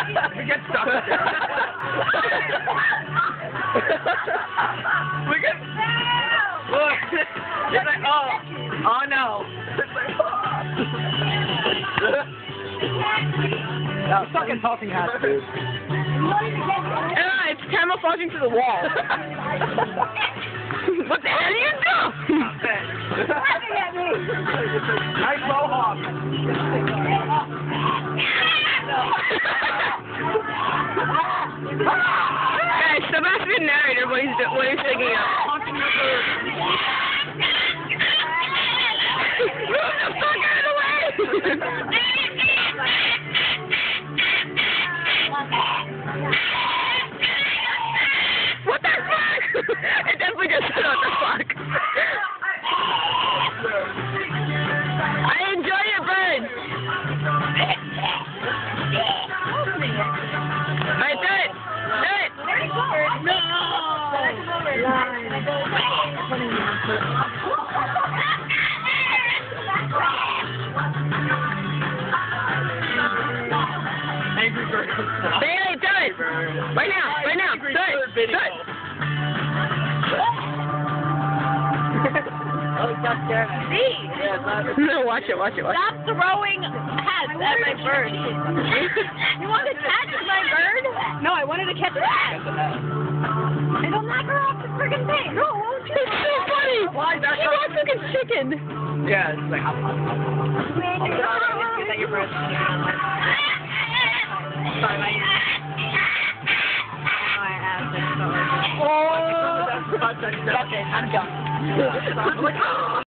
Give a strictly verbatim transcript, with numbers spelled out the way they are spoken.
We get stuck. We get. Look. It's like, oh, oh no. It's like, oh. Fucking talking hats, dude. Ah, it's camouflaging to the wall. What the hell are you doing? Laughing at me. Nice mohawk. Guys, Sebastian narrator what he's what he's thinking of. Move the fuck out of the way! What the fuck? It definitely just said what the fuck. I enjoy your bird. Alright, do it. Do it. No. Angry bird. Bailey, do it. Right now. Right now. Do it. Do it. Oh, that's terrible. See? No, watch it. Watch it. Watch it. Stop throwing hats at my bird. You want to catch my bird? No, I wanted to catch a hat. It'll knock her off the friggin' thing. No, won't you? It's so funny. Why? That's She wants like a chicken. Yeah, it's like. Is that your bird? Sorry, my. Oh. Okay, I'm done.